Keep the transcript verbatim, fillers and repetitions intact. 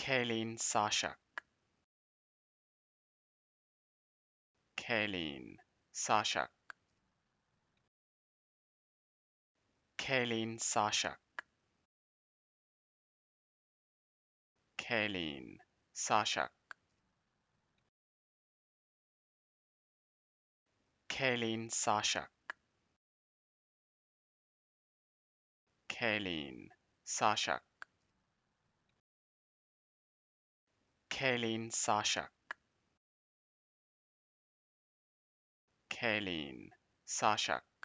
Kaylene, Sauschuck. Kaylene, Sauschuck. Kaylene, Sauschuck. Kaylene, Sauschuck. Kaylene, Sauschuck. Kaylene, Sauschuck. Kaylene, Sauschuck. Kaylene, Sauschuck.